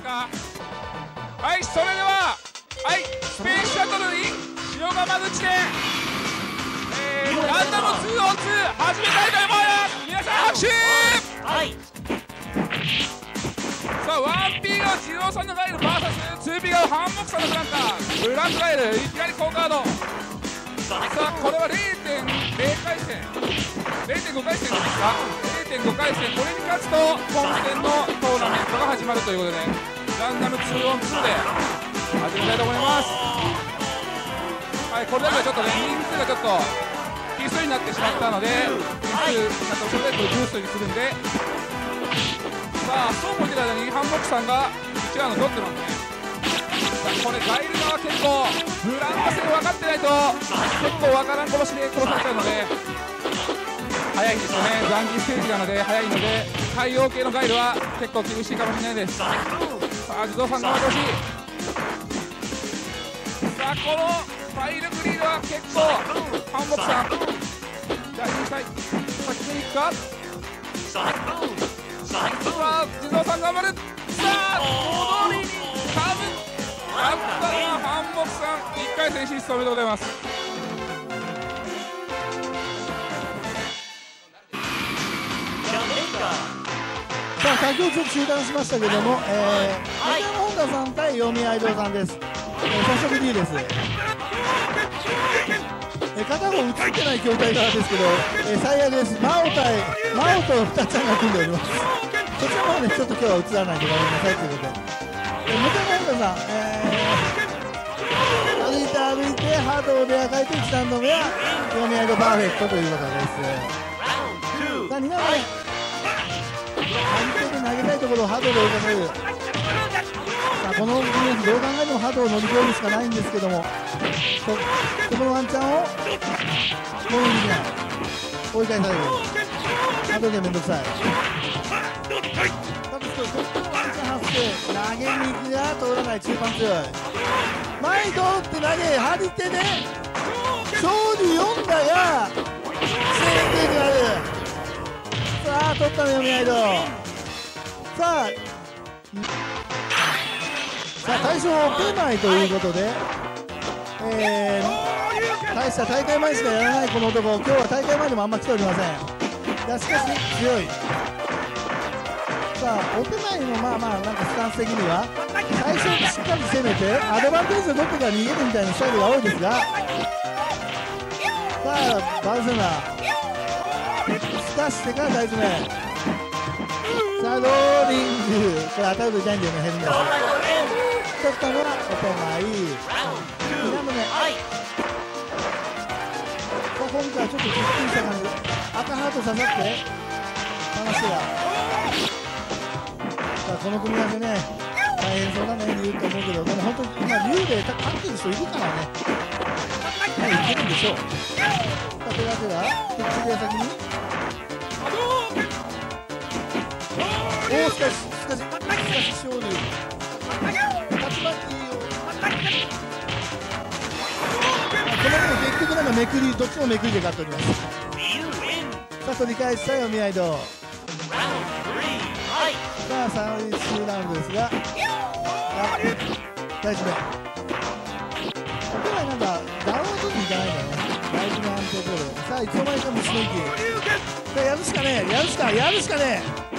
か。はい、それでははい、スペースシャトルに塩釜口で、ランダム 2on2 始めたいと思います。皆さん拍手。 はい。 さあ 1P が二郎さんのガイル VS2P がハンモックさんのフランカーブランクガイル、いきなり好カード。さあこれは 0.0 回戦 0.5 回戦ですか。 0.5 回戦、これに勝つと本戦のトーナメントが始まるということで、ランダム 2on2 で始めたいと思います。はい、これだけはちょっとね、人数がちょっと奇数になってしまったので、人数ちゃんとこれでブーストにするんで、さあそうこうしてる間にハンモックさんが1ラウンド取ってますね。さあこれガイル側結構ブランド性分かってないと結構わからん殺しで殺されちゃうので早いんですよね。残機ステージなので早いので、対応系のガイルは結構厳しいかもしれないです。さあ地蔵さん頑張ってほしい。さあこのファイルグリードは結構ハンモックさん大事にしたい。先に行くか。さあ地蔵さん頑張る。さあ戻りに多分あったのはハンモックさん1回戦進出おめでとうございます。 さあ先ほどちょっと中断しましたけども、中山本田さん対読みアイドルさんです。早速 D です。片方映ってない筐体側ですけど、最悪です。真央と二ちゃんが組んでおります。そちらの方ね、ちょっと今日は映らないでごめんなさいということで、中山本田さん、歩いてハードをで赤いと1ラウンド目は読みアイドルパーフェクトということです。さあ2ラウンド目、相手で投げたいところをハードで追いかける。さあこの組み合わせどう考えてもハードを乗り越えるしかないんですけども、このワンチャンをもうできない。追い返される。ハードでめんどくさい。だってこのワンチャン発生、投げに行くが通らない。中盤強い。前通って投げ張り手で勝利4打が制限になる。さあ取ったの読み合いど。さあ対象を出ないということで、大した大会前しかやらないこの男、今日は大会前でもあんま来ておりません。いやしかし強い。さあお手前のまあなんかスタンス的には最初にしっかり攻めてアドバンテージを取ってから逃げるみたいなスタイルが多いですが、さあバルセロナすかしてから大詰め。さあローリング、これ当たると痛いんだよね。ヘルメット取ったのはお手前2ラウンド目。今回はちょっとびっくりした感じ、赤ハート刺さって離してが、さあこの組み合わせね大変そうだね言うと思うけど、でも本当に今竜で勝ってる人いるからね、いけるんでしょう。さあ手が手が先にしかし勝利竜竜巻をこの結局なんかめくり、どっちもめくりで勝っております。さあ取り返した読み合いど。さあ最終ラウンドですが、大事め今回なんかダウンを取っていかないんだよね。大事な安定取る。さあいつの間にか虫の息。さあやるしかねえ、やるしかねえ。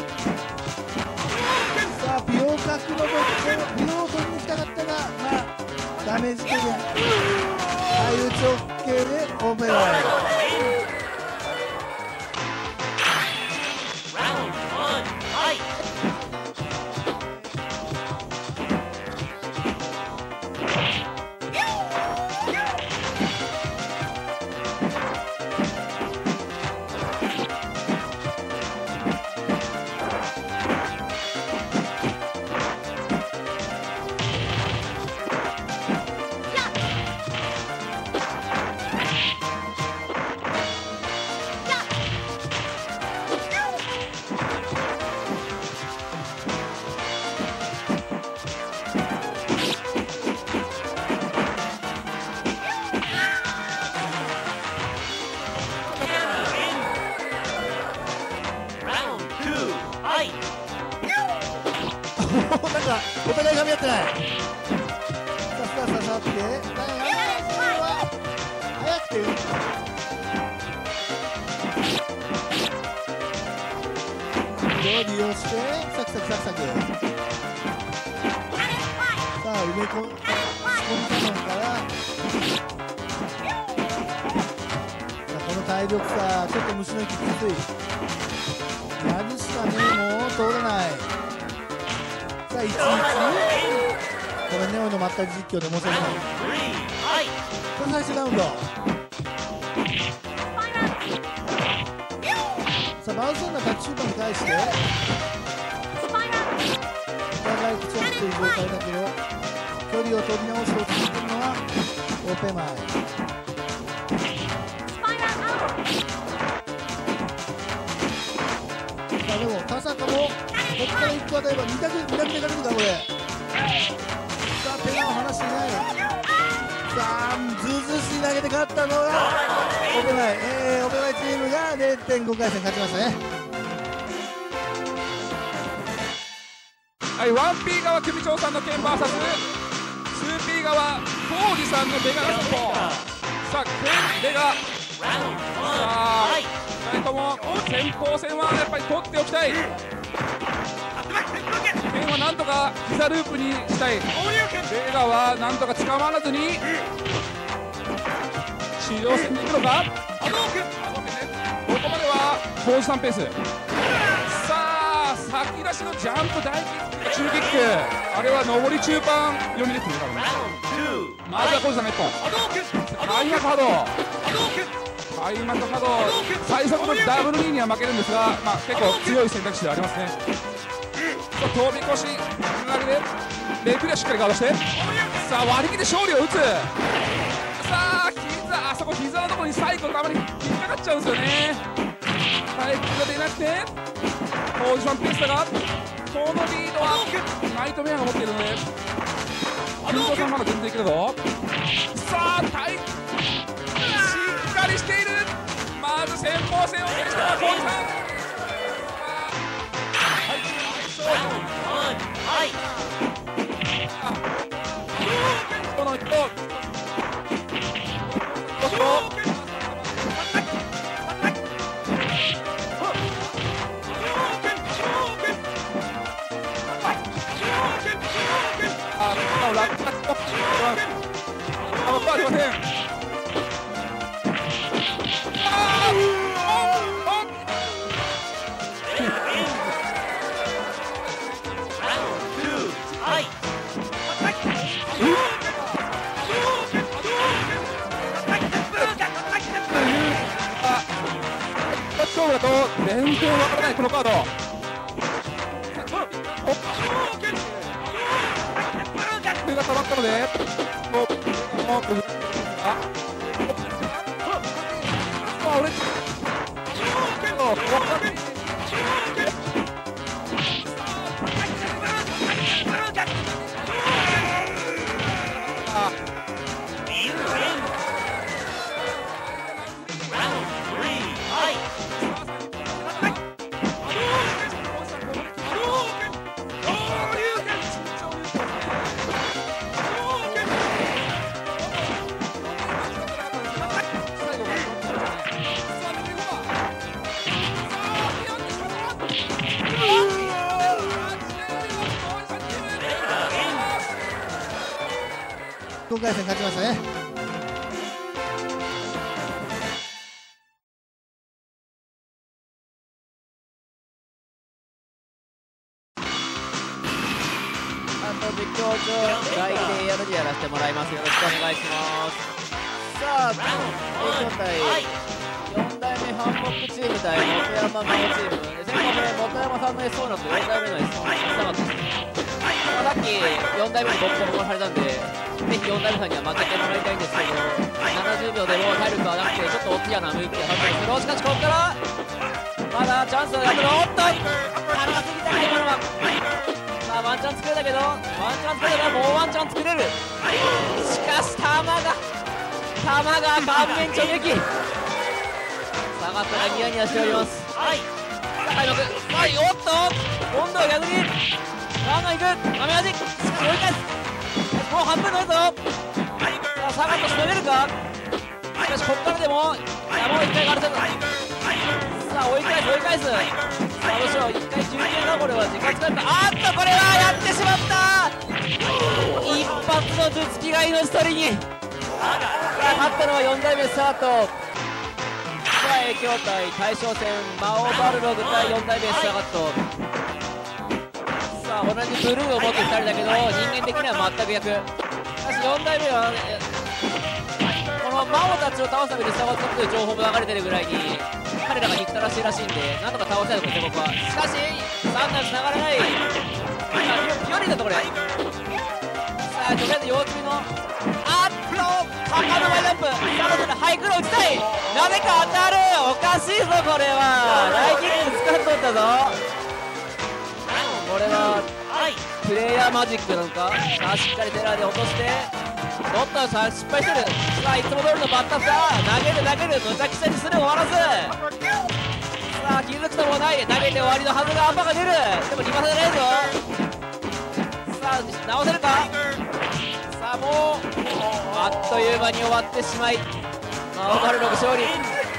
さあ美容角の美容を取りに行きたかったが、まあダメージ軽減、ああいう直径でオペラなんかお互い噛み合ってない。さあって早くて利用してサクサク。さあ埋め込みたのからこの体力差ちょっと虫の息きつい。やるしかねえもう通らない。さあ1-1。これネオのまったり実況で申し訳ない。これ最終ラウンド。さあバウンスランナータッチシュートに対してお互い口を切っている状態だけど距離を取り直して落ち着いているのはオペマイ。さあでも田坂もここから1個与えば2択でかけるかこれ。さあ手が離していない。さあずうずうしい投げて勝ったのがオペマイ。オペマイチームが 0.5 回戦勝ちましたね。 はい、1P 側組長さんの剣 VS2P 側浩二さんのベガラスポ。さあ剣ベガ、さあ2人とも先鋒戦はやっぱり取っておきたい。剣はなんとか膝ループにしたい。ベガはなんとか捕まらずに治療戦に行くのか。ここまでは浩二さんペース。さあ先出しのジャンプ大キック中キック、あれは上り中盤読みでくるからね。まずは浩二さんが1本開幕波動最速のダブル2には負けるんですが、結構強い選択肢ではありますね。飛び越し投げでレフリはしっかりガードして、さあ割り切って勝利を打つ。さああそこ膝のところに最後たまに引っかかっちゃうんですよね。回復が出なくて浩二さんペースだが、このリードはナイトメアが持っているので金子さんまだ全然いけるぞ。さあしっかりしている。まず先鋒戦を制した浩二さん。この人勝負だと全然わからないこのカード。手が溜まったので俺今回戦勝ちましたね。 実況中大でやるでやらせてもらいます。よろしくお願いします。 さあ今回 4代目ハンモックチーム対本山マオチームで、前回本山さんの S1 だと4代目の S1 したかったですね。さっき4代目にボッコボコにされたんで、ぜひ4代目さんには負けてもらいたいんですけど、70秒でもう体力はなくてちょっと大きい穴抜いてはずですけど、しかしここからまだチャンスがやるの。おっと高すぎたか今のは。さあワンチャン作れたけど、ワンチャン作れたらもうワンチャン作れる。しかし弾が顔面直撃。下がったらニヤニヤしております。さあ開幕、はい、おっと今度は逆にガンガンいく豆味、しかし追い返す。もう半分乗るぞ。さあサガッとしのげるか。しかしこっからでももう一回ガルセンさあ追い返す追い返す。さあどうしよう、一回休憩だ。これは時間使った。あっとこれはやってしまった。一発の頭突きが命取りに。さあ勝ったのは4代目スタート。さあ影響対大将戦魔王バルログ対4代目スターガット。さあ同じブルーを持って2人だけど人間的には全く逆。しかし4代目はこの魔王たちを倒すためにスターガットという情報も流れてるぐらいに彼らが憎たらしいらしいんで、なんとか倒したいところです僕は。しかし3段つながらない。ピヨリンだとこれ。さあとりあえず腰椎の坂のワイジャンプ。さあハイクロー打ちたい。なぜか当たる。おかしいぞこれは。大キック使っとったぞ。これはプレイヤーマジックなのか。さあしっかりテラーで落としておっとさあ失敗してる。さあいつも通りのバッタフラ投げるむちゃくちゃにする終わらず。さあ気づくともない投げて終わりのはずがアンパが出る。でもリバーサじゃないぞ。さあ直せるか。さあもうあっという間に終わってしまい魔王バルログ勝利。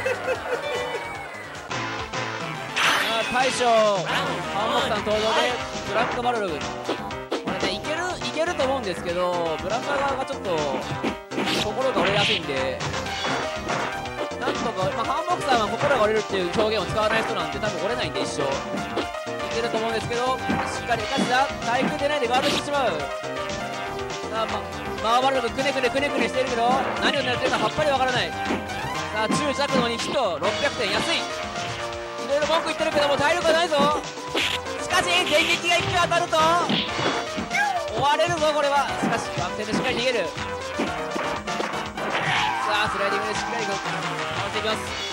大将ハンモクさん登場でブランカバルログ、これねいけると思うんですけど、ブランカ側がちょっと心が折れやすいんで、なんとか、ハンモクさんは心が折れるっていう表現を使わない人なんで多分折れないんで一生いけると思うんですけど、しっかり勝ちだ。対空でないでガードしてしまう。さあマーバルログくねくねしてるけど何を狙ってるかさっぱりわからない。さあ中弱の2キと600点安い。いろいろ文句言ってるけども体力がないぞ。しかし電撃が1球当たると追われるぞこれは。しかしバック転でしっかり逃げる。さあスライディングでしっかりかわしていきます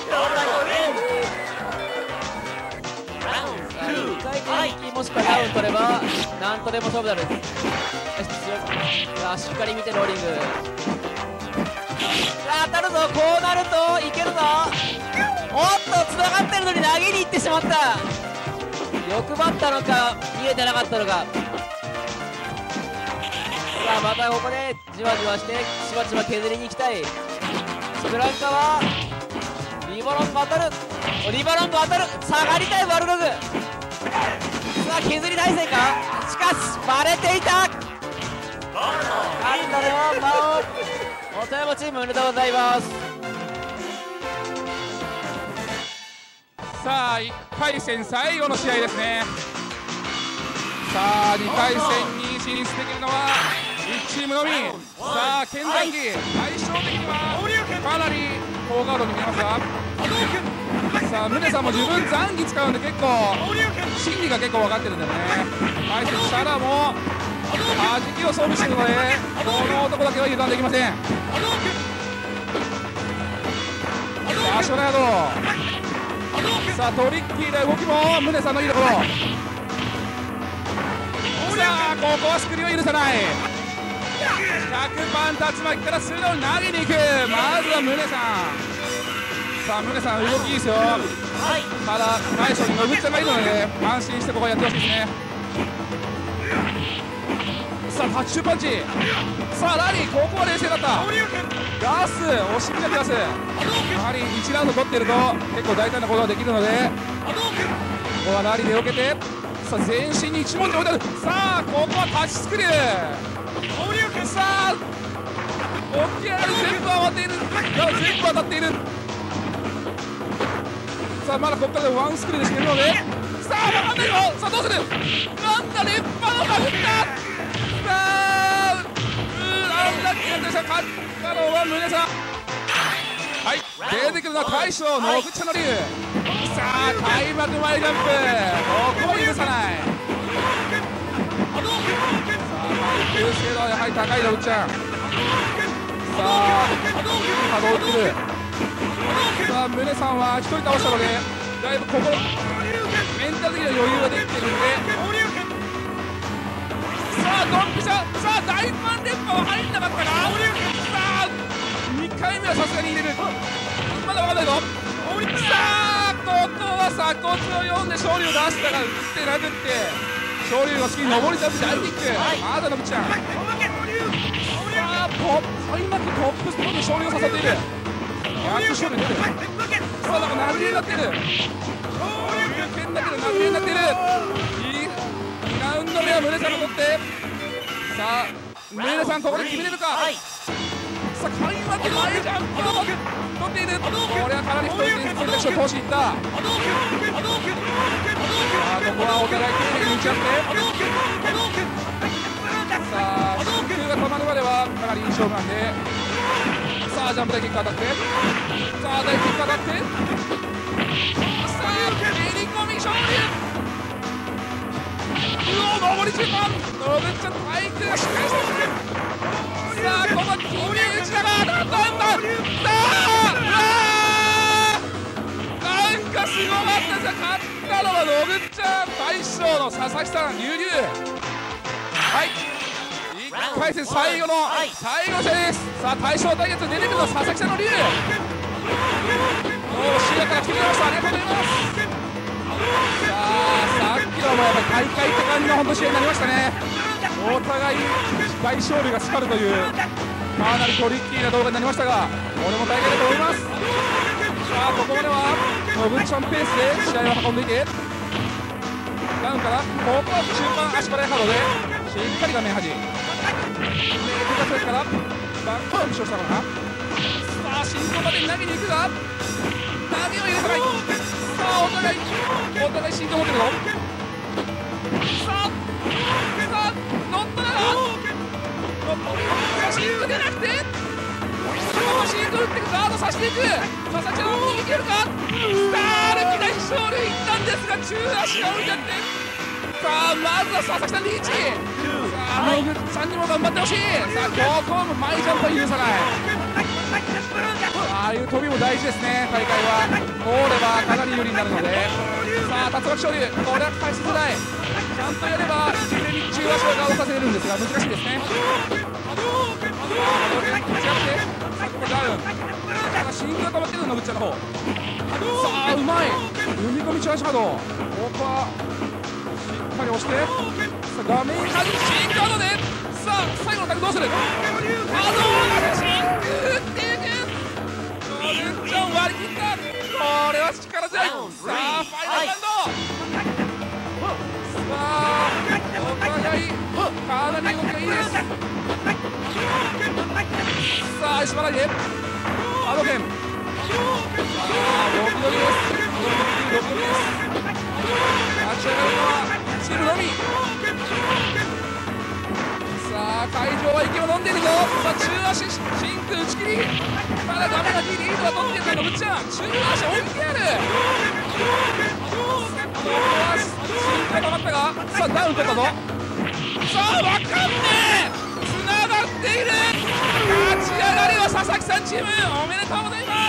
。2回転もしくはダウン取ればなんとでも勝負になる。さあしっかり見てローリング。さあ当たるぞ。こうなるといけるぞ。おっとつながってるのに投げに行ってしまった。欲張ったのか見えてなかったのか。さあまたここでじわじわしてしばしば削りに行きたい。ブランカはリバロング当たる。リバロング当たる。下がりたいバルログ。さあ削り対戦か。しかしバレていた。勝ったのは魔王元山チームおめでとうございます。 さあ1回戦最後の試合ですね。さあ2回戦に進出できるのは1チームのみ。さあ剣談技相性的にはかなり高ガードに見えますが、さあ宗さんも自分残技使うんで結構心理が結構分かってるんだよね。対戦シャラも弾きを装備しているのでこの男だけは油断できません。さあショナード。さあトリッキーな動きも宗さんのいいところ。さあここはスクリューを許さない。100番竜巻から素直に投げに行く。まずは宗さん。さあ宗さん動きいいですよ。ただ大将にのぶっちゃんがいるので安心してここやってほしいですね。さあタッチューパンチ。さあラリーここは冷静だった。ガス押し切れてます。やはり1ラウンド取ってると結構大胆なことができるのでここはラリーで受けて、さあ全身に一文字置いてある。さあここはタッチスクリュー。さあ起き上がり全部当たっている。全部当たっている。さあまだここからでワンスクリューでしているので、さあ分かんないぞ。さあどうする。なんだ連覇をかぶった。さあアンラッキーな勝ったのは宗さん。はい、出てくるのは大将野口の龍。さあ開幕前ジャンプここも許さない。さあ級精度はやはり高い野口ちゃん。さあ波動打ってる。さあ宗さんは1人倒したのでだいぶメンタル的な余裕ができてるんで、さあドンピシャ。さあ大満連覇は入んなかったか。さあ2回目はさすがに入れる。まだ分かんないぞ。さあここは鎖骨を読んで勝利を出したが打って殴って、 昇龍の次に上りジャンプで相手いく、まだ野口ちゃん、さあ開幕トップスポットで昇龍を誘っている、逆昇龍出る、さあなんか殴りになってる、剣だけど殴りになっている、2ラウンド目は宗さんが取って、さあ宗さんここで決めれるか、さあ開幕の前ジャンプを取っている、これはかなり太い点数でしょ、通しにいった、さあここはお互い丁寧に打ち合って、さあ真空が止まるまではかなりいい勝負なんで、さあジャンプ台キック当たって、さあ大キック当たって、さあ蹴り込み勝利、上り中盤、野口ちゃん体育がしっかりしてる、さあこの決め打ちだがだんだんだん、さあなんかすごかったですよ、勝ったのは野口ちゃん、大将の佐々木さん、龍龍、はい1回戦最後の試合です。さあ大将対決出てくるのは佐々木さんの龍、もう視野から決めました、ありがとうございます。さあさっきのもやっぱり大会って感じの本当試合になりましたね。お互い大勝利が光るというかなりトリッキーな動画になりましたが、俺も大会だと思います。さあここまでは野口ちゃんペースで試合を運んでいけ、ダウンからここは中盤足払いハードでしっかり画面端、手が強いからバックアップしたのかな、さあ進行までに投げに行くが投げを入れたない、さあお互い進行持ってるぞ、さあ乗ったらシンク出なくて、そのままシンク打ってガードさせていく、佐々木ちゃん逃げ切れるか、さあ歩き台勝利いったんですが中足が降りちゃって、さあまずは佐々木さんリーチ、さあ野口さんにも頑張ってほしい、さあここも前ジャンプは許さない、ああいう飛びも大事ですね、大会は通ればかなり有利になるので、さあ竜巻昇龍これは返しづらい、ちゃんとやれば事前に中足をガードさせれるんですが難しいですね。ダウン、さあシンクが溜まってる野口ちゃんの方、さあうまい踏み込み中足ハード、ここはしっかり押して、さあ画面端シンクハードで、さあ最後のタックどうする、ハードシンク打っていく、野口ちゃん割り切った、これは力強い、さあファイナルラウンド、さあお互いかなり動きがいいです。さあ石原でアドケン、さあドキドキです、ドキドキです、立ち上がるのはチームのみ、さあ会場は息を飲んでいるぞ、さあ中足シンク打ち切り、ただダメなリードは取っているから野口ちゃん中足置いてやる、ここはシンクが溜まったが、さあダウン取ったぞ、さあわかんねえつながっている、立ち上がりは佐々木さんチームおめでとうございます。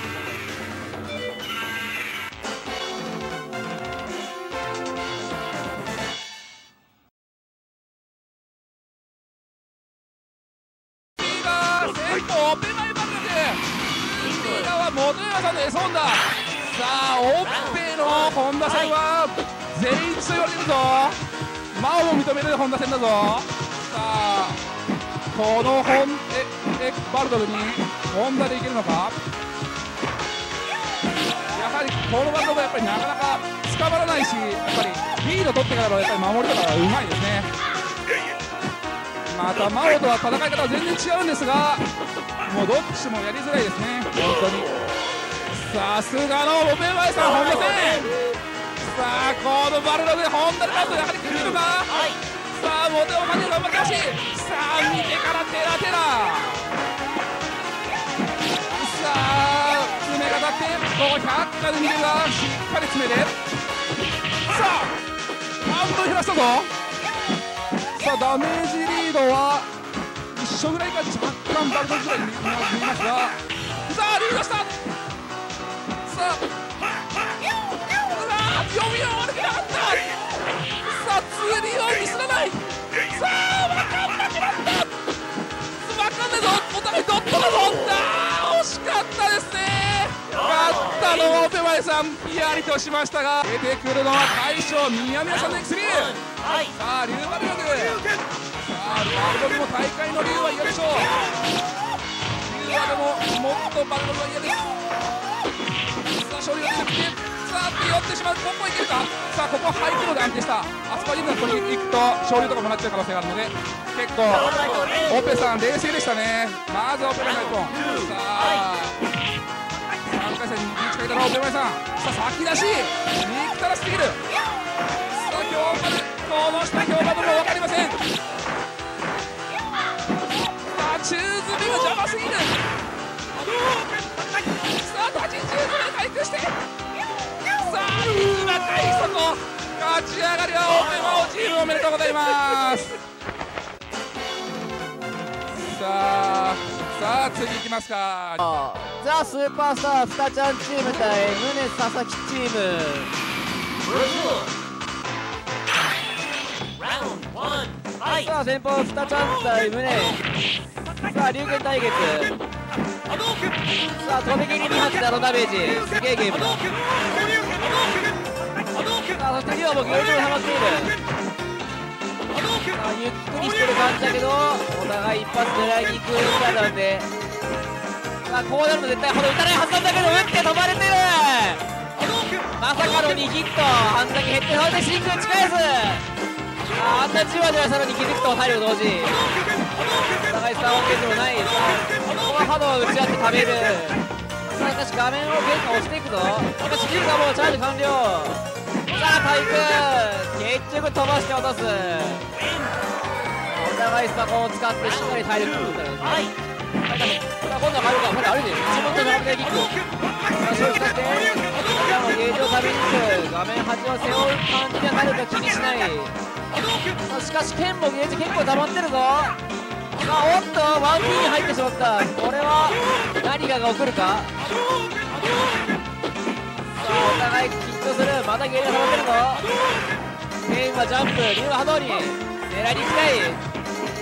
先頭オペマイバルで右側元山さんのエソンだ、さあオッペの本田戦は全員と言われてるぞ、魔を認める本田戦だぞ、さあこのバルドルに本田でいけるのか、やはりこのバルドルはやっぱりなかなか捕まらないし、やっぱりリード取ってからのやっぱり守り方がうまいですね。また魔王とは戦い方は全然違うんですが、もうどっちもやりづらいですね本当に。さすがのオペマイさん本田戦、さあこのバルドルで本田で勝つとやはり来るのか、さあモテをかけて頑張ってほしい、さあ見てからテラテラ、さあ爪が立ってここ100回で見るがしっかり詰めて、さあ半分減らしたぞ、さあダメージリードは一緒ぐらいか若干バルドルぐらいに見えますが、さあリードした、さあ読みは悪くなかった、さあ2-2をミスらない、さあ分かんなくなった、分かんないぞお互いドットだぞ、惜しかったですね。 ったのはオペマイさん、ヒヤリとしましたが、出てくるのは大将宮宮さんの X3。さあ龍馬力、さあバルドルも大会の龍は嫌でしょう。龍馬でももっとバルドルは嫌です。さあ勝利を狙ってさあ寄ってしまう。ここいけるか。さあここハイクロで安定した。あそこに取りに行くと勝利とかもらっちゃう可能性があるので、結構オペさん冷静でしたね。まずオペラが1本。さあ3回戦にリーチかけたのはオペラさん。さあ先出し憎たらしている。さあ今日までこの下今日までも分かりません。さあチューズビが邪魔すぎる。さあ立ちチューズビ回復して、さあ今回そこ勝ち上がりはオペマオチームおめでとうございます。さあ次いきますか。 ザ・スーパースタースタちゃんチーム対宗佐々木チーム。さあ先方スタちゃん対宗。さあ龍拳対決。さあ飛び切り2発でダメージすげえゲームだ。さあそして龍はもうゲージにハマっている。さあゆっくりしてる感じだけどお互い一発狙いに行くスタイルなんで、さあこうなると絶対ほど打たないはずなんだけど打って飛ばれてる。まさかの2ヒット、あんだけ減ってそれでシングル打ち返す。あんなじわじわしたのに気づくと体力同時。お互い差を受けてもない。さあこの波動を打ち合って食べる。さあしかし画面を変化押していくぞ。しかし龍がもうチャージ完了。さあ対空結局飛ばして落とす。お互いスタコンを使ってしっかり体力を取ったらですね。さあ今度は入るか。ほらあるね一文と並べてキック。さあ勝負使ってゲージを食べに行く。画面端を背負う感じにはなるか気にしない。さあしかし剣もゲージ結構溜まってるぞ。さあおっと 1P に入ってしまった。これは何かが起こるか。さあお互い緊張する。またゲージが溜まってるぞ。ケインはジャンプ、龍は波動に狙いに行きたい。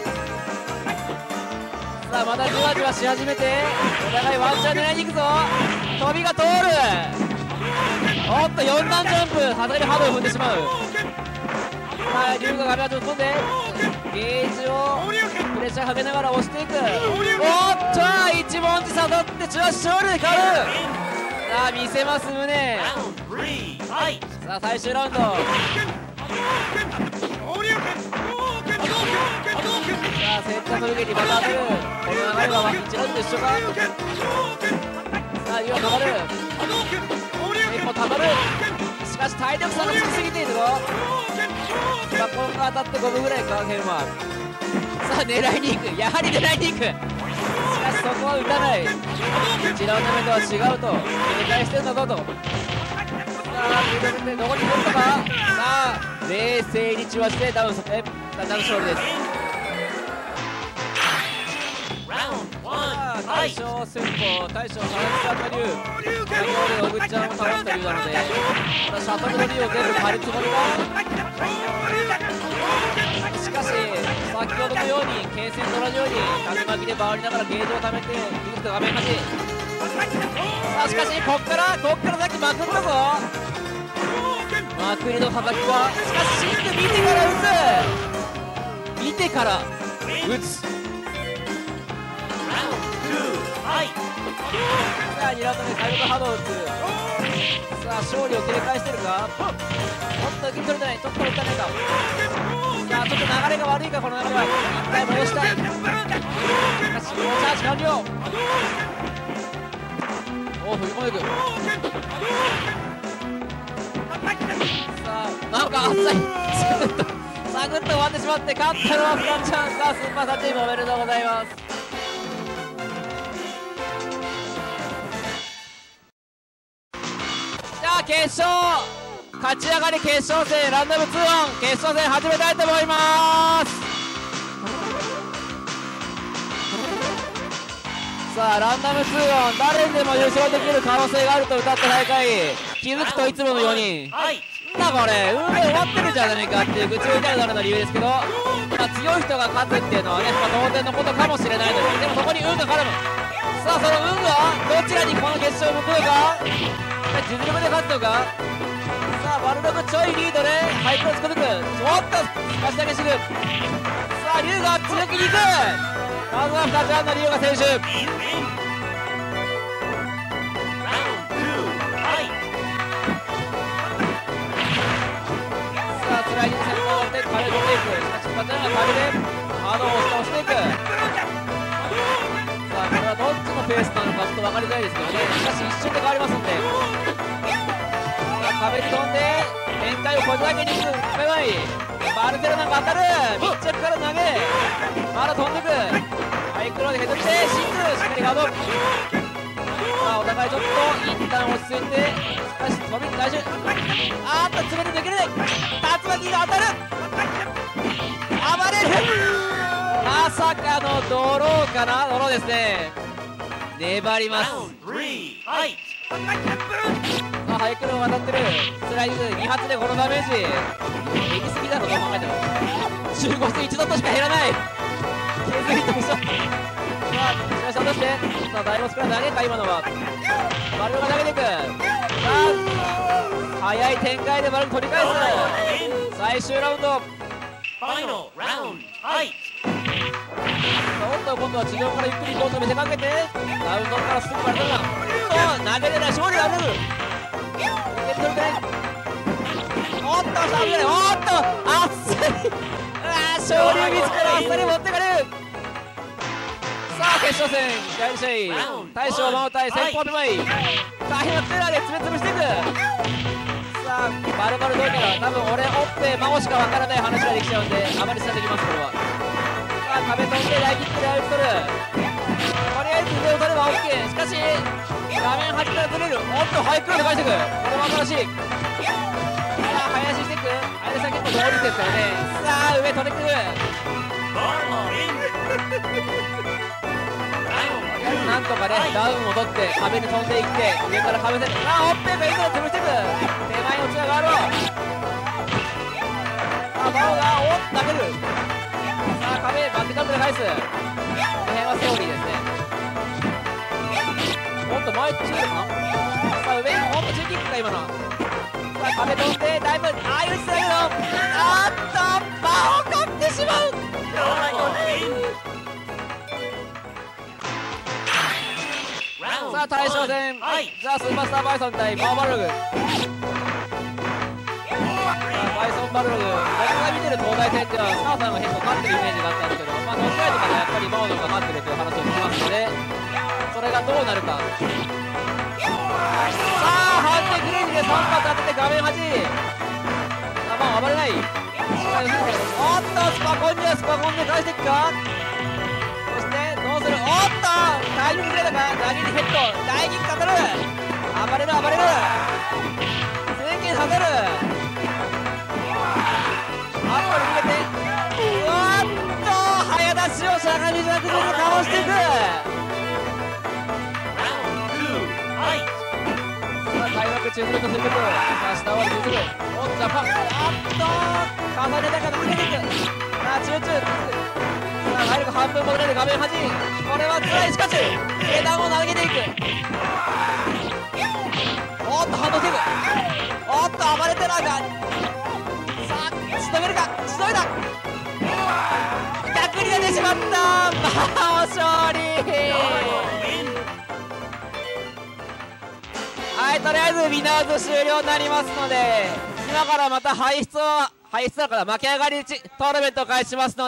さあまたじわじわし始めてお互いワンチャン狙いに行くぞ。飛びが通る。おっと4段ジャンプ、さすがに波動を踏んでしまう。さあ龍が画面を飛んでゲージをプレッシャーかけながら押していく。おっと一文字誘って中足勝利で変わる。さあ見せます宗。さあ最終ラウンド。さあセンターの受けにまた当たる。この流れは1ラウンドと一緒か。さあ龍はたまる。一歩たまる。しかし体力差がつきすぎているぞ。さあここが当たって5分ぐらいかケンは。さあ狙いに行く。やはり狙いに行く。しかしそこは打たない。1ラウンド目とは違うと警戒してるんだぞと。さあどこに来るのか。さあ冷静に中和してダウン勝利です。大将先鋒、大将佐々木さんの龍、先ほど小口ちゃんを倒した龍なので、シャトルの龍を全部借りつもりか。しかし先ほどのように牽制と同じように竜巻で回りながらゲージを貯めてリフト画面端。さあしかしこっから先まくったぞ。まくりの佐々木はしかしシンク見てから打つ。見てから打つ。さあ2ラウンド目火力波動を打つ。さあ勝利を警戒してるか。おっと受け取れてない。ちょっと打たないか。さあちょっと流れが悪いか。この流れは一回戻したい。しかしチャージ完了。おお踏み込んでいく。さあなんかあっさりサクッと終わってしまって勝ったのはフランチャン。さあスーパーサチームおめでとうございます。決勝勝ち上がり決勝戦ランダム2オン決勝戦始めたいと思います。さあランダム2オン誰にでも優勝できる可能性があると歌った大会。気づくといつもの4人なんだこれ運営終わってるじゃないかっていう愚痴を言いたいなるの理由ですけど、まあ、強い人が勝つっていうのはね、まあ、当然のことかもしれないので、でもそこに運が絡む。 さあその運はどちらにこの決勝を向くのか、実力で勝つのか。さあバルログちょいリードでハイクロスコルク、ちょっと足だけしていく。さあ龍が強気にいく。まずは2つ目の龍が選手。さあスライディング先頭を追って壁を取っていく。しかし2つ目の壁でハードを押していく。さあこれはどっちのペースなのかちょっと分かりづらいですけどね。しかし一瞬で変わりますので、壁に飛んで展開をこじ開けにいく。バルゼロなんか当たる。密着から投げ、まだ飛んでく。ハイクロでヘッドしてシングル、しっかりガード。さあお互いちょっと一旦落ち着いて、しかし飛び大丈夫。あーっと詰めて抜けれない。竜巻が当たる。暴れる。まさかのドローかな。ドローですね。粘ります。さあハイクロを渡ってる。スライディング2発でこのダメージ減りすぎだろ、どう考えても。15戦1度としか減らない。削りと一緒。さあしかし落として、さあダイモスから投げか。今のはバルロが投げていく。さあ速い展開でバルロ取り返す。最終ラウンド。おっと今度は地上からゆっくりコースを見せかけて、ラウンドからすぐバルロが投げれない。勝利がある。おっと勝利がない。おっとあっさり、勝利自らあっさり持ってかれる。さあ決勝戦第2試合、大将真央対先方ペマイ。大変なテラーで詰め潰していく。さあバルバルどうかな。多分俺オッペ真央しかわからない話ができちゃうんであまり伝えてきます。これはさあ壁飛んで大キックでアウト取る。とりあえず上を取れば OK。 しかし画面端からずれる。おっとハイクローで返していく。これは新しい。さあ林していく。林さん結構同率ですからね。さあ上飛んでくる。なんとかねダウンを取って壁に飛んでいって上からかぶせる。オッペがいつも潰していく。手前落ちがある。さあバオがおっと投げる。さあ壁バックジャンプで返す。この辺はセオリーですね。おっと前中かな。さあ上おっと中キックか今の。さあ壁飛んでだいぶ打ちつらいの。あっとバオ勝ってしまう。さあ大将戦、ザ・スーパースターバイソン対マオバルログ。さあバイソンバルログ、僕が見てる東大戦ではスターさんが結構勝ってるイメージがあったんですけど、ノックアウトからやっぱりマオの方が勝ってるという話を聞きますので、それがどうなるか。さあ反転グレージで3発当てて画面端。マオ暴れない。おっとスパコンにはスパコンで返していくか。そしてどうする。おっとタイミングずれたか。投げにヘッド大キック当たる。暴れる暴れる。制限させる。あっと逃げて、おっと早出しをしゃがみじゃなくてかわしていく。開幕中するとすること。さあ下を続く。おっとジャパン。あっと重ねたから投げていく。さあ中さあ体力半分戻れる画面端。これは辛い。しかし枝を投げていく。おっと反応していく。おっと暴れてないか。さあ仕留めるか。仕留めた。逆に出てしまった。勝利。はい、とりあえずウィナーズ終了になりますので、今からまた敗出だから負け上がりトーナメントを開始しますので。